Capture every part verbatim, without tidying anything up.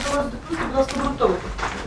до вас допустимо, будь ласка, обґрунтовуйте.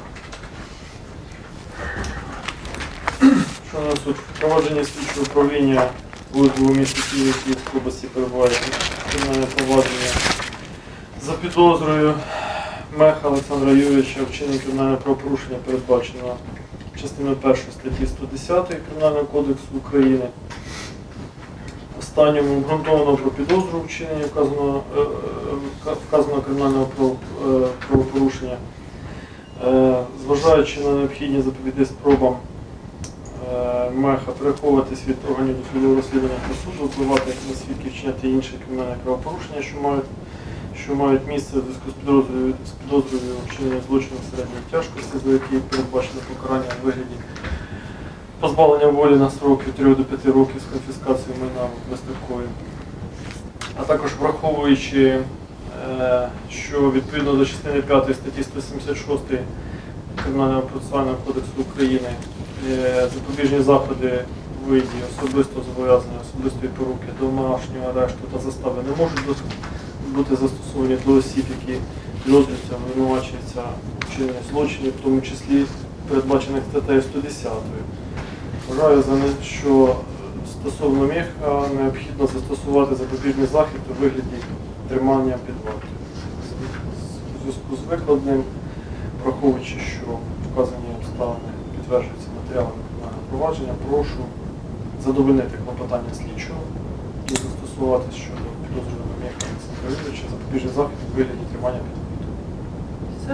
Що у нас тут впровадження слідчого управління вузлу у місті Києві Київської області перебуває кримінальне провадження за підозрою Меха Олександра Юрійовича вчинення кримінального правопорушення, передбачено частиною першої статті сто десять Кримінального кодексу України. Останньому обґрунтовано про підозру вчинення вказаного, вказаного кримінального правопорушення, зважаючи на необхідність запобігти спробам Меха переховуватись від органів досудового розслідування та суду, впливати на свідків, вчиняти інші кримінальні правопорушення, що мають, що мають місце в зв'язку з підозрою, з підозрою вчинення злочину середньої тяжкості, за які передбачено покарання в вигляді позбавлення волі на строк від трьох до п'яти років з конфіскацією майна безстрокової. А також враховуючи, що відповідно до частини п'ятої статті сто сімдесят шість Кримінального процесуального кодексу України запобіжні заходи в виді особистого зобов'язання, особистої поруки, домашнього арешту та застави не можуть бути застосовані до осіб, які підозрюються, обвинувачуються у вчиненні злочинів, в тому числі передбачених статтею сто десять. Вважаю, що стосовно Меха необхідно застосувати запобіжний захід у вигляді тримання під вартою. У зв'язку з викладеним, враховуючи, що вказані обставини підтверджуються матеріалами кримінального провадження, прошу задовольнити клопотання слідчого і застосувати щодо підозрюваного Меха Олександра Юрійовича запобіжний захід у вигляді тримання під вартою. Все?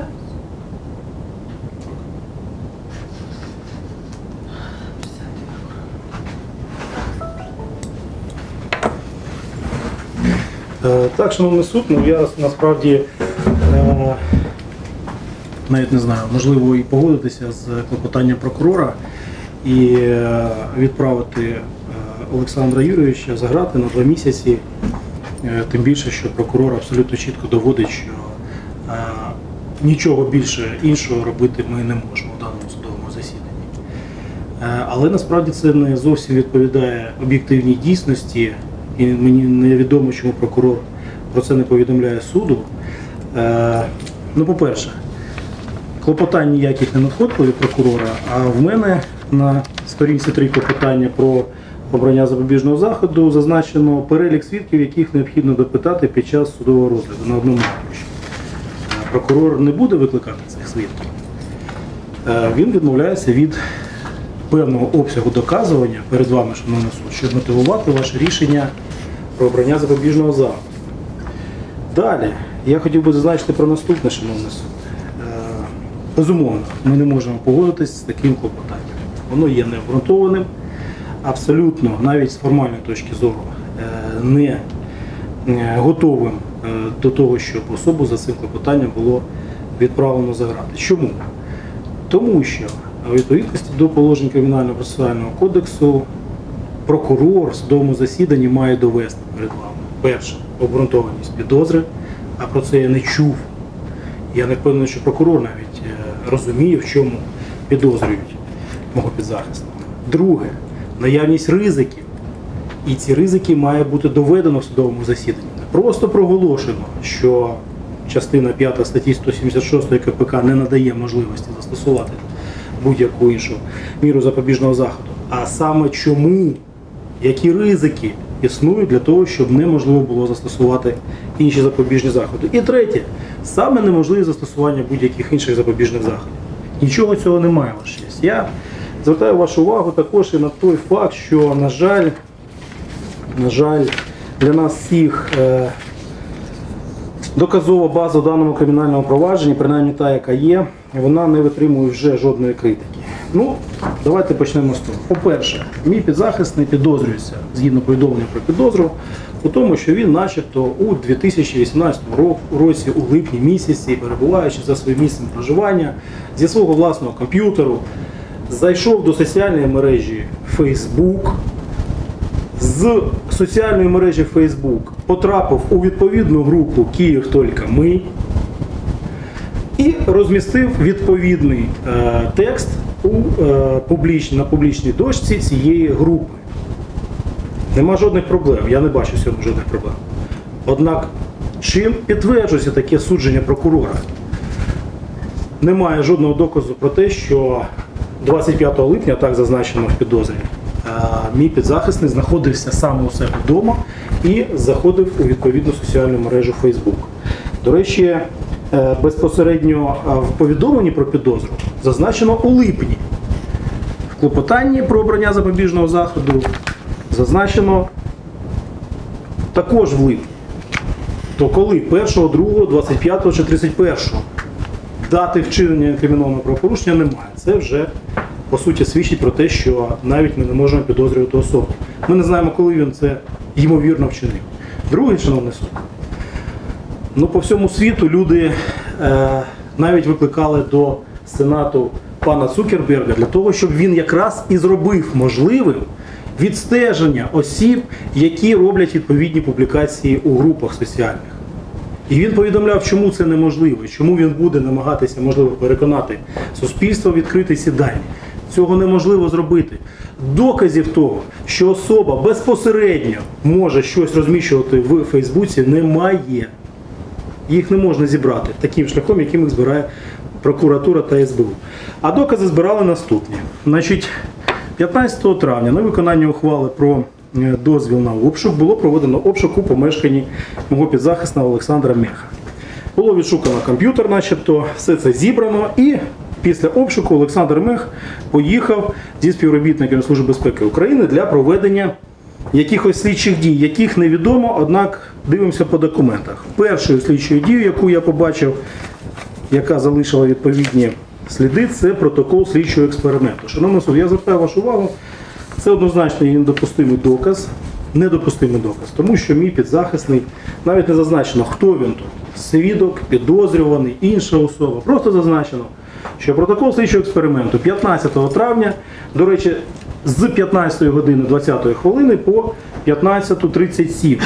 Так, шановний суд, ну я насправді е, навіть не знаю, можливо і погодитися з клопотанням прокурора і е, відправити е, Олександра Юрійовича за грати на два місяці, е, тим більше, що прокурор абсолютно чітко доводить, що е, нічого більше іншого робити ми не можемо в даному судовому засіданні. Е, але насправді це не зовсім відповідає об'єктивній дійсності. І мені невідомо, чому прокурор про це не повідомляє суду. Е, ну, по-перше, клопотань ніяких не надходило від прокурора, а в мене на сторінці три клопотання про обрання запобіжного заходу зазначено перелік свідків, яких необхідно допитати під час судового розгляду на одному аркуші. Прокурор не буде викликати цих свідків. Е, він відмовляється від певного обсягу доказування перед вами, шановний суд, щоб мотивувати ваше рішення про обрання запобіжного заходу. Далі, я хотів би зазначити про наступне, шановний суд. Безумовно, ми не можемо погодитися з таким клопотанням. Воно є необґрунтованим, абсолютно, навіть з формальної точки зору, не готовим до того, щоб особу за цим клопотанням було відправлено за грати. Чому? Тому що у відповідності до положень Кримінального процесуального кодексу прокурор в судовому засіданні має довести перед вами, перше, обґрунтованість підозри, а про це я не чув. Я не впевнений, що прокурор навіть розуміє, в чому підозрюють мого підзахисного. Друге, наявність ризиків. І ці ризики має бути доведено в судовому засіданні. Не просто проголошено, що частина п'ята статті сто сімдесят шість КПК не надає можливості застосувати будь-яку іншу міру запобіжного заходу, а саме чому, які ризики існують для того, щоб неможливо було застосувати інші запобіжні заходи. І третє, саме неможливе застосування будь-яких інших запобіжних заходів. Нічого цього немає, ваша честь. Я звертаю вашу увагу також і на той факт, що, на жаль, на жаль, для нас всіх е, доказова база в даному кримінальному провадженні, принаймні та, яка є, вона не витримує вже жодної критики. Ну, давайте почнемо з того. По-перше, мій підзахисний підозрюється, згідно повідомлення про підозру, у тому, що він начебто у дві тисячі вісімнадцятому році, у липні місяці, перебуваючи за своїм місцем проживання, зі свого власного комп'ютеру, зайшов до соціальної мережі Facebook, з соціальної мережі Facebook потрапив у відповідну групу «Київ тільки ми» і розмістив відповідний е, текст у, е, публіч, на публічній дошці цієї групи. Нема жодних проблем, я не бачу в цьому жодних проблем. Однак, чим підтверджується таке судження прокурора? немає жодного доказу про те, що двадцять п'ятого липня, так зазначено в підозрі, мій підзахисний знаходився саме у себе вдома і заходив у відповідну соціальну мережу Facebook. До речі, безпосередньо в повідомленні про підозру зазначено у липні. В клопотанні про обрання запобіжного заходу зазначено також в липні. То коли? першого, другого, двадцять п'ятого чи тридцять першого? Дати вчинення кримінального правопорушення немає. Це вже, по суті, свідчить про те, що навіть ми не можемо підозрювати особу. Ми не знаємо, коли він це ймовірно вчинив. Другий, шановний суд, ну, по всьому світу люди е, навіть викликали до Сенату пана Цукерберга для того, щоб він якраз і зробив можливим відстеження осіб, які роблять відповідні публікації у групах соціальних. І він повідомляв, чому це неможливо, чому він буде намагатися, можливо, переконати суспільство відкрити ці дані. Цього неможливо зробити. Доказів того, що особа безпосередньо може щось розміщувати в Фейсбуці, немає. Їх не можна зібрати таким шляхом, яким їх збирає прокуратура та ес бе у. А докази збирали наступні. Значить, п'ятнадцятого травня на виконання ухвали про дозвіл на обшук було проведено обшук у помешканні мого підзахисного Олександра Меха. Було відшукано комп'ютер, начебто, все це зібрано, і після обшуку Олександр Мех поїхав зі співробітниками Служби безпеки України для проведення якихось слідчих дій, яких невідомо, однак дивимося по документах. Першою слідчою дією, яку я побачив, яка залишила відповідні сліди, це протокол слідчого експерименту. Шановний суд, я звертаю вашу увагу, це однозначно недопустимий доказ, недопустимий доказ, тому що мій підзахисний, навіть не зазначено, хто він тут, свідок, підозрюваний, інша особа, просто зазначено, що протокол слідчого експерименту п'ятнадцятого травня, до речі, з п'ятнадцятої години двадцятої хвилини по п'ятнадцяту тридцять сім.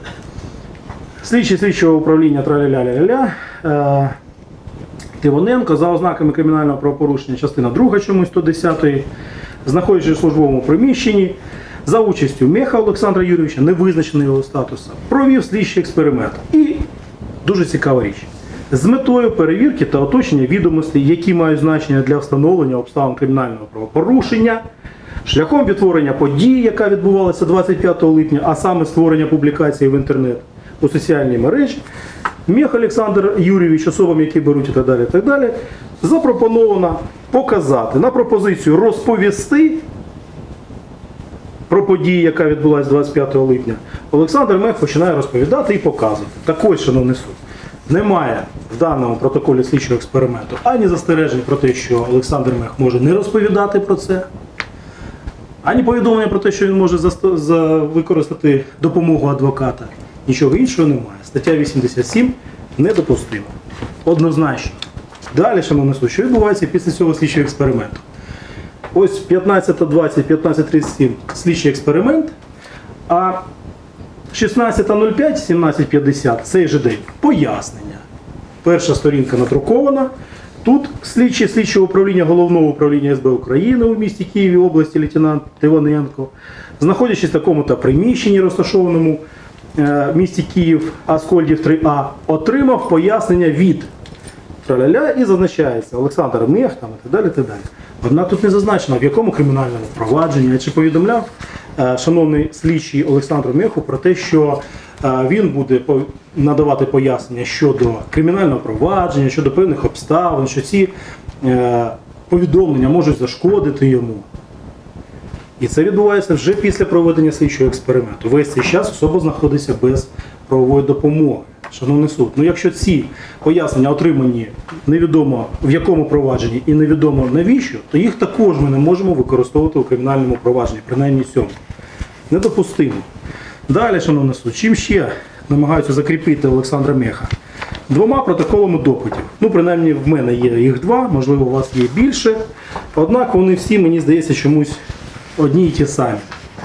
Слідчий слідчого управління траля-ля-ля-ля е, Тивоненко за ознаками кримінального правопорушення, частина друга чомусь сто десятої, знаходячись у службовому приміщенні, за участю Меха Олександра Юрійовича, не визначено його статусу, провів слідчий експеримент. І дуже цікава річ. З метою перевірки та оточення відомостей, які мають значення для встановлення обставин кримінального правопорушення, шляхом відтворення події, яка відбувалася двадцять п'ятого липня, а саме створення публікації в інтернет у соціальній мережі, Мех Олександр Юрійович, особам, які беруть і так далі, і так далі, запропоновано показати на пропозицію розповісти про події, яка відбулася двадцять п'ятого липня. Олександр Мех починає розповідати і показувати. Так ось, шановний суд, немає в даному протоколі слідчого експерименту ані застережень про те, що Олександр Мех може не розповідати про це, ані повідомлення про те, що він може за, за використати допомогу адвоката. Нічого іншого немає. Стаття вісімдесят сім недопустима. Однозначно. Далі, шановний суд, що відбувається після цього слідчого експерименту? Ось п'ятнадцята двадцять, п'ятнадцята тридцять сім слідчий експеримент, а шістнадцята нуль п'ять, сімнадцята п'ятдесят цей же день пояснення. Перша сторінка надрукована. Тут слідчий слідчого управління Головного управління ес бе України у місті Києві, області, лейтенант Тивоненко, знаходячись в такому-то приміщенні, розташованому в місті Київ, Аскольдів три а, отримав пояснення від траля-ля і зазначається Олександр Мех там, і так далі, так далі. Однак тут не зазначено, в якому кримінальному провадженні. Я чи повідомляв шановний слідчий Олександру Меху про те, що він буде надавати пояснення щодо кримінального провадження, щодо певних обставин, що ці повідомлення можуть зашкодити йому. І це відбувається вже після проведення слідчого експерименту. Весь цей час особа знаходиться без правової допомоги. Шановний суд, ну якщо ці пояснення отримані невідомо в якому провадженні і невідомо навіщо, то їх також ми не можемо використовувати у кримінальному провадженні, принаймні цьому. Недопустимо. Далі, шановний суд, чим ще намагаються закріпити Олександра Меха? Двома протоколами допитів. Ну, принаймні в мене є їх два, можливо у вас є більше. Однак вони всі, мені здається, чомусь одні й ті самі.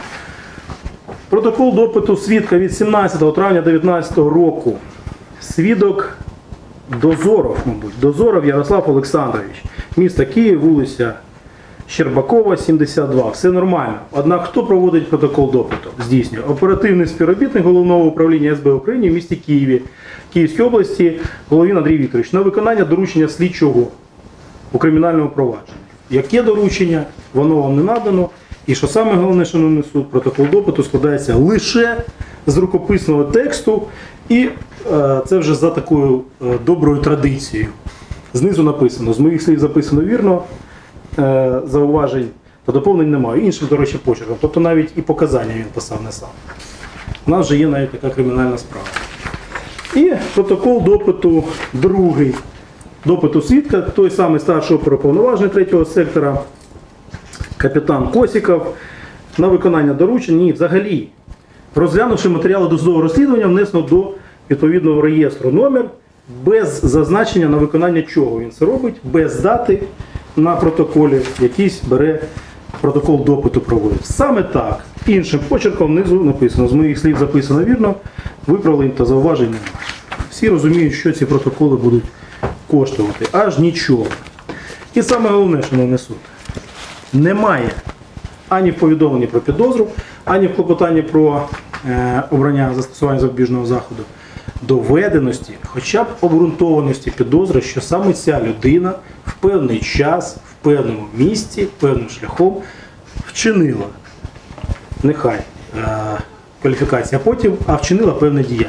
Протокол допиту свідка від сімнадцятого травня дві тисячі дев'ятнадцятого року. Свідок Дозоров, мабуть, Дозоров Ярослав Олександрович. Місто Київ, вулиця Щербакова, сімдесят два. Все нормально. Однак хто проводить протокол допиту? Здійснює оперативний співробітник Головного управління ес бе України в місті Києві, Київській області, Головін Андрій Вікторович. На виконання доручення слідчого у кримінальному провадженні. Яке доручення, воно вам не надано. І що саме головне, шановний суд, протокол допиту складається лише з рукописного тексту, і е, це вже за такою е, доброю традицією. Знизу написано, з моїх слів записано вірно, е, зауважень та доповнень немає. Іншим, до речі, почерком. Тобто навіть і показання він писав не сам. У нас вже є навіть така кримінальна справа. І протокол допиту другий. Допиту свідка, той самий старший оперуповноважений третього сектора, капітан Косіков, на виконання доручень. Ні, взагалі, розглянувши матеріали досудового розслідування, внесено до відповідного реєстру номер, без зазначення на виконання чого він це робить, без дати на протоколі, якийсь бере протокол допиту проводить. Саме так, іншим почерком внизу написано, з моїх слів записано вірно, виправлень та зауважень немає. Всі розуміють, що ці протоколи будуть коштувати. Аж нічого. І саме головне, шановний суд, немає ані в повідомленні про підозру, ані в клопотанні про е, обрання застосування запобіжного заходу доведеності, хоча б обґрунтованості підозри, що саме ця людина в певний час, в певному місці, певним шляхом вчинила, нехай е, кваліфікація потім, а вчинила певне діяння.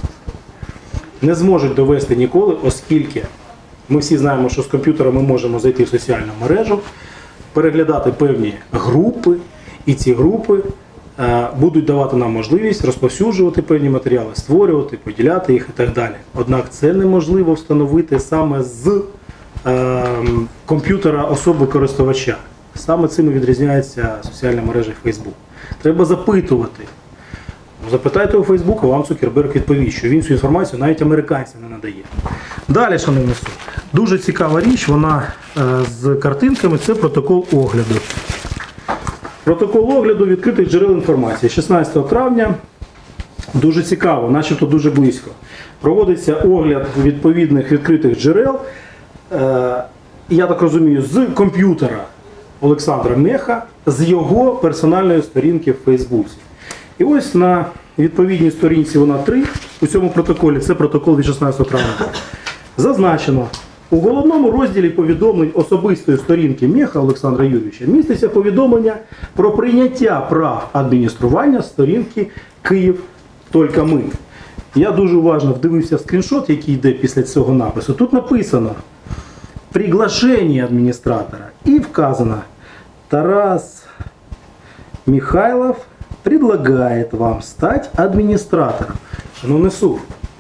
Не зможуть довести ніколи, оскільки ми всі знаємо, що з комп'ютера ми можемо зайти в соціальну мережу, переглядати певні групи, і ці групи е, будуть давати нам можливість розповсюджувати певні матеріали, створювати, поділяти їх і так далі. Однак це неможливо встановити саме з е, комп'ютера особи користувача. Саме цим і відрізняється соціальна мережа Facebook. Треба запитувати. Запитайте у Фейсбуку, вам Цукерберг відповість, що він цю інформацію навіть американцям не надає. Далі, шановний суд, дуже цікава річ, вона е, з картинками, це протокол огляду. Протокол огляду відкритих джерел інформації. шістнадцятого травня, дуже цікаво, начебто дуже близько. Проводиться огляд відповідних відкритих джерел, е, я так розумію, з комп'ютера Олександра Меха, з його персональної сторінки в Фейсбуці. І ось на відповідній сторінці, вона три, у цьому протоколі, це протокол від шістнадцятого травня, зазначено, у головному розділі повідомлень особистої сторінки Меха Олександра Юрійовича міститься повідомлення про прийняття прав адміністрування сторінки Київ Тільки ми. Я дуже уважно вдивився в скріншот, який йде після цього напису. Тут написано «Приглашення адміністратора» і вказано «Тарас Михайлов предлагает вам стать адміністратором». Шановний суд,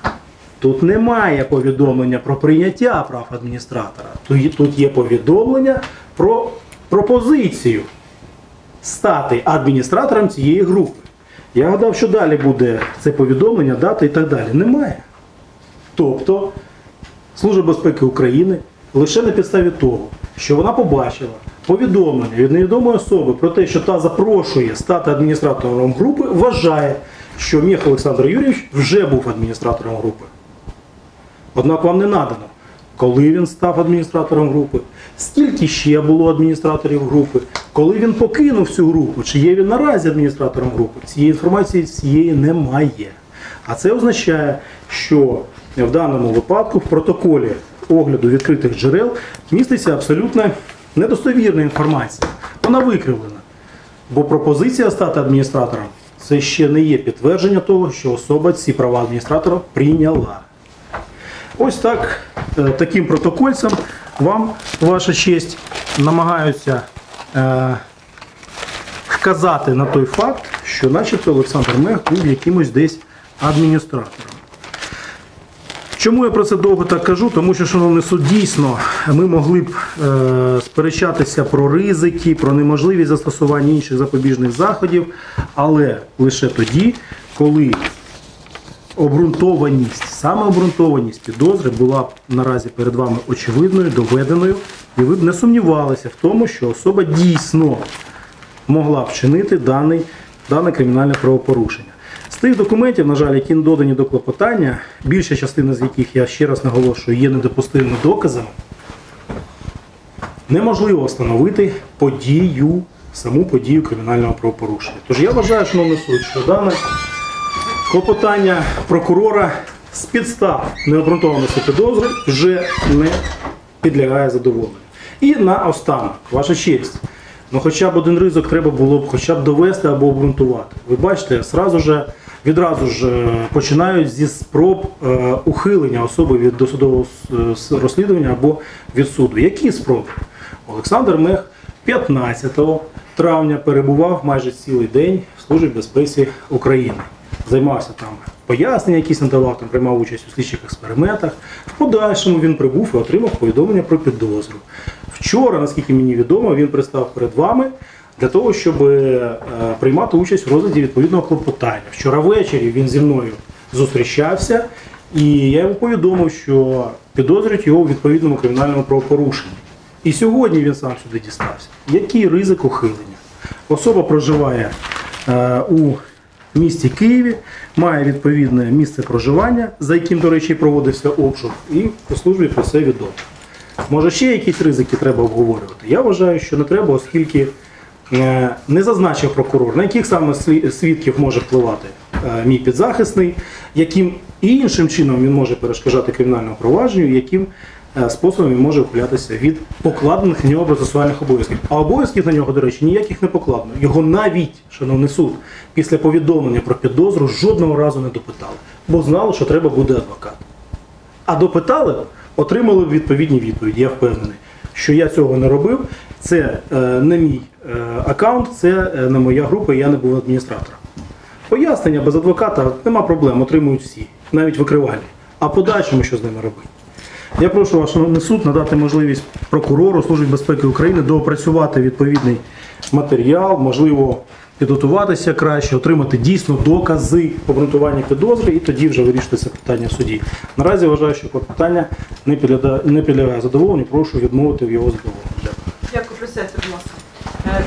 тут немає повідомлення про прийняття прав адміністратора. Тут є повідомлення про пропозицію стати адміністратором цієї групи. Я гадав, що далі буде це повідомлення, дата і так далі. Немає. Тобто, Служба безпеки України лише на підставі того, що вона побачила повідомлення від невідомої особи про те, що та запрошує стати адміністратором групи, вважає, що Мех Олександр Юрійович вже був адміністратором групи. Однак вам не надано, коли він став адміністратором групи, скільки ще було адміністраторів групи, коли він покинув цю групу, чи є він наразі адміністратором групи. Цієї інформації всієї немає. А це означає, що в даному випадку в протоколі огляду відкритих джерел міститься абсолютно недостовірна інформація. Вона викривлена. Бо пропозиція стати адміністратором – це ще не є підтвердження того, що особа ці права адміністратора прийняла. Ось так, таким протокольцем вам, ваша честь, намагаються е, вказати на той факт, що начебто Олександр Мех був якимось десь адміністратором. Чому я про це довго так кажу? Тому що, шановний суд, дійсно, ми могли б е, сперечатися про ризики, про неможливість застосування інших запобіжних заходів, але лише тоді, коли обґрунтованість, саме обґрунтованість підозри була б наразі перед вами очевидною, доведеною, і ви б не сумнівалися в тому, що особа дійсно могла вчинити даний, дане кримінальне правопорушення. З тих документів, на жаль, які додані до клопотання, більша частина з яких, я ще раз наголошую, є недопустимими доказами, неможливо встановити подію, саму подію кримінального правопорушення. Тож я вважаю, шановний суд, що дане клопотання прокурора з підстав необґрунтованості підозри вже не підлягає задоволенню. І наостанок, ваша честь, ну хоча б один ризик треба було б хоча б довести або обґрунтувати. Ви бачите, сразу же, відразу ж е, починають зі спроб е, ухилення особи від досудового с- розслідування або від суду. Які спроби? Олександр Мех п'ятнадцятого травня перебував майже цілий день в Службі безпеки України. Займався там пояснення, якісь надавав, там приймав участь у слідчих експериментах. В подальшому він прибув і отримав повідомлення про підозру. Вчора, наскільки мені відомо, він пристав перед вами для того, щоб е, приймати участь у розгляді відповідного клопотання. Вчора ввечері він зі мною зустрічався, і я йому повідомив, що підозрюють його у відповідному кримінальному правопорушенні. І сьогодні він сам сюди дістався. Який ризик ухилення? Особа проживає е, у місті Києві, має відповідне місце проживання, за яким, до речі, проводився обшук, і по службі про це відомо. Може, ще якісь ризики треба обговорювати? Я вважаю, що не треба, оскільки е, не зазначив прокурор, на яких саме слі- свідків може впливати е, мій підзахисний, яким іншим чином він може перешкоджати кримінальному провадженню, яким е, способом він може ухилятися від покладених на нього процесуальних обов'язків. А обов'язків на нього, до речі, ніяких не покладено. Його навіть, шановний суд, після повідомлення про підозру жодного разу не допитали, бо знали, що треба буде адвокат. А допитали, отримали б відповідні відповіді. Я впевнений, що я цього не робив. Це е, не мій е, аккаунт, це е, не моя група, і я не був адміністратором. Пояснення без адвоката нема проблем, отримують всі, навіть викривальні. А подальшому що з ними робити? Я прошу вас, шановний суд, надати можливість прокурору Службі безпеки України доопрацювати відповідний матеріал, можливо, підготуватися краще, отримати дійсно докази обґрунтування підозри і тоді вже вирішити це питання в суді. Наразі вважаю, що клопотання не підлягає, не підлягає задоволенню, прошу відмовити в його задоволенні. Дякую. Дякую, присядьте, будь ласка. Е,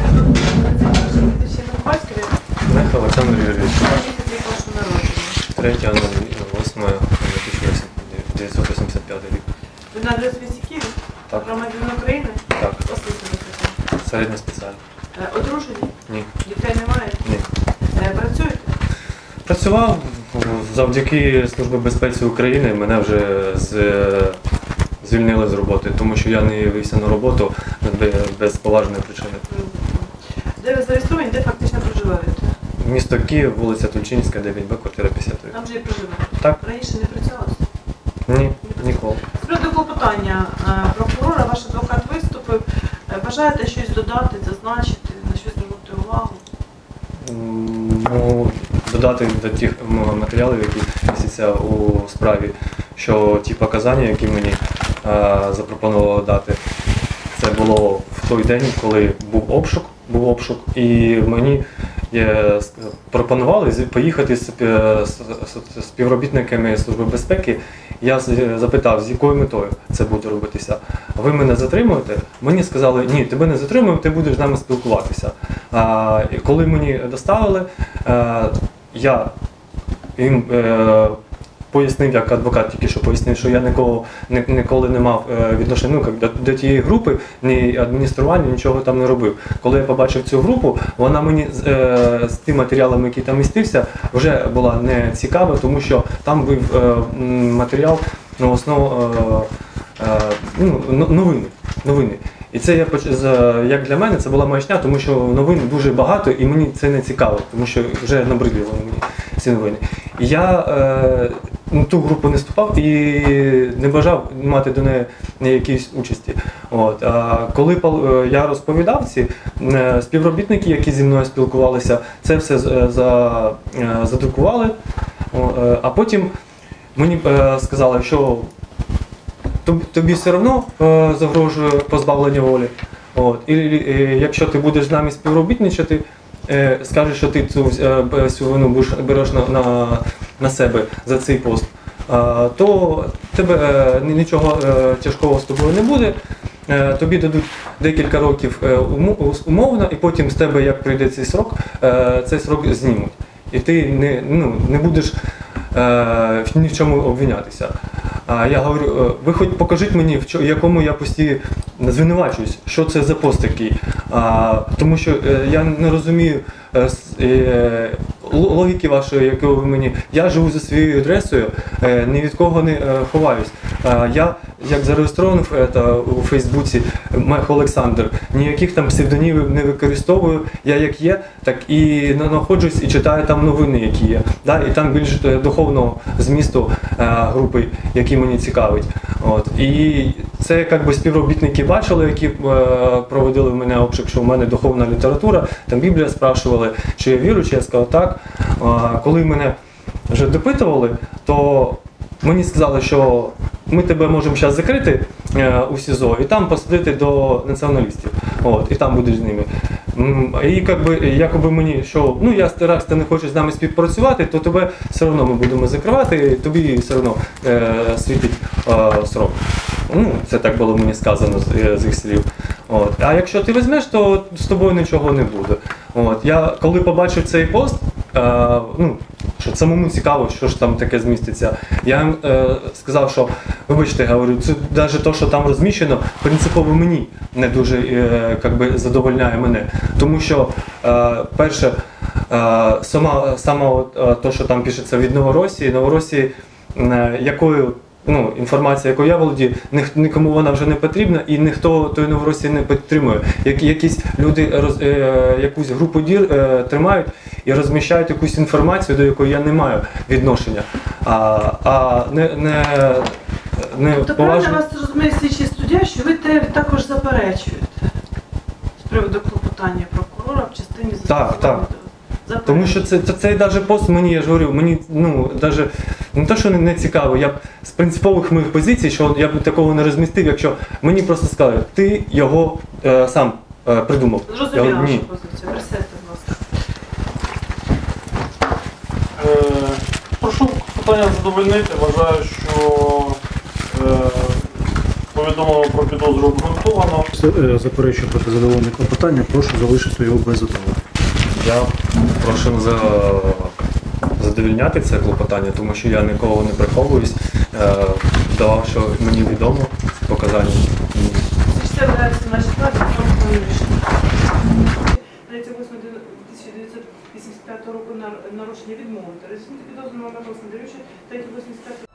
Ти ще на батькові? Мех Олександр Юрійович, Рік вашого народження. третє восьме тисяча дев'ятсот вісімдесят п'ятий рік. Ви на адресі місті Києві? Так. Громадянин України? Так. Освіта висока. Середня спеціальна. Е, Одружені? Ні. Дітей немає? Ні. Е, Працюєте? Працював завдяки Службі безпеки України, мене вже з, звільнили з роботи, тому що я не вивівся на роботу без, без поважної причини. Де ви зареєстровані, де фактично проживаєте? Місто Київ, вулиця Тульчинська, дев'ять Б, квартира п'ятдесят три. Там же і проживаєте? Так. Раніше не працювалося? Ні, ніколи. З приводу клопотання е, прокурора, ваш адвокат виступив. Е, Бажаєте щось додати, зазначити, на щось звернути увагу? М, Ну, додати до тих м, матеріалів, які містяться у справі, що ті показання, які мені е, запропонували дати, це було в той день, коли був обшук, був обшук, і мені е, с- пропонували з- поїхати з, спі- з, з співробітниками Служби безпеки. Я з- запитав, з якою метою це буде робитися. Ви мене затримуєте? Мені сказали, ні, тебе не затримуємо, ти будеш з нами спілкуватися. А, і коли мені доставили, е, я їм е, пояснив, як адвокат тільки що пояснив, що я нікого, ні- ніколи не мав е, відношення ну, як до, до тієї групи, ні адміністрування, нічого там не робив. Коли я побачив цю групу, вона мені з, е, з тим матеріалом, який там містився, вже була не цікава, тому що там був е, м, матеріал, ну, основ, е, е, ну, но- новини. новини. І це я поч- за- як для мене це була маячня, тому що новин дуже багато і мені це не цікаво, тому що вже набридли вони мені ці новини. І я е, на ту групу не вступав і не бажав мати до неї якоїсь участі. От. А коли пал- е, я розповідав ці е, співробітники, які зі мною спілкувалися, це все з- за, е, задрукували, О, е, а потім мені е, сказали, що Тоб- тобі все одно е, загрожує позбавлення волі. От. І, е, якщо ти будеш з нами співробітничати, е, скажеш, що ти цю е, б- цю вину будеш береш на, на, на себе за цей пост, е, то тебе е, ні- нічого е, тяжкого з тобою не буде. Е, тобі дадуть декілька років е, умо- умовно, і потім з тебе, як прийде цей срок, е, цей срок знімуть. І ти не, ну, не будеш е, ні в чому обвинятися. А я говорю, е, ви хоч покажіть мені, в чо- якому я пості звинувачуюсь, що це за пост такий. А, тому що е, я не розумію е, с- е, л- логіки вашої, яку ви мені. Я живу за своєю адресою, е, ні від кого не е, ховаюсь. Е, Я, як зареєстрований в- е, у Фейсбуці, Мех Олександр, ніяких там псевдонімів не використовую. Я як є, так і на- знаходжусь і читаю там новини, які є. Да? І там більш е, духовного змісту е, групи, які мені цікавить. От. І це якби співробітники бачили, які е, проводили в мене обшук, що в мене духовна література, там Біблія спрашували, чи я вірю, чи я сказав так. А, коли мене вже допитували, то мені сказали, що ми тебе можемо зараз закрити е, у СІЗО і там посадити до націоналістів. От, і там будеш з ними. М, І якби, якоби мені, що ну я раз ти не хочеш з нами співпрацювати, то тебе все одно ми будемо закривати, і тобі все одно е, світить е, срок. Ну, це так було мені сказано з, е, з їх слів. От. А якщо ти візьмеш, то з тобою нічого не буде. От. Я коли побачив цей пост, е, ну, що самому цікаво, що ж там таке зміститься. Я їм е, сказав, що вибачте, говорю, це навіть те, що там розміщено, принципово мені не дуже е, как би, задовольняє мене. Тому що, е, перше, е, сама, сама от, е, то, що там пишеться від Новоросії, Новоросії, е, якою ну, інформація, якою я володію, ні- нікому вона вже не потрібна і ніхто тої Новоросії не підтримує. Як, якісь люди роз, е, якусь групу дір е, тримають і розміщають якусь інформацію, до якої я не маю відношення. А, а не, не, не Тобто правильно поважно. вас розуміє слідчий суддя, що ви те також заперечуєте з приводу клопотання прокурора в частині застосування так. до- Тому що це, це, цей даже пост мені, я ж говорю, мені ну, даже, не те, що не, не цікаво, я б з принципових моїх позицій, що я б такого не розмістив, якщо мені просто сказали, ти його е, сам е, придумав. Я Зрозуміла говорю, вашу ні. позицію. Присядьте, будь ласка. Е, Прошу питання задовольнити. Вважаю, що е, повідомлено про підозру обґрунтовано. Е, Заперечую проти задоволення клопотання, прошу залишити його без задоволення. Я прошу за, задовільняти це клопотання, тому що я нікого не приховуюсь, е, давав, що мені відомо показання. шістдесят дев'ять сімнадцять рішення. третє восьме тисяча дев'ятсот вісімдесят п'ятого року нар- нарушення відмовити. Роз'яснити підозру Олега Олександровича, третє восьмдесят п'ятого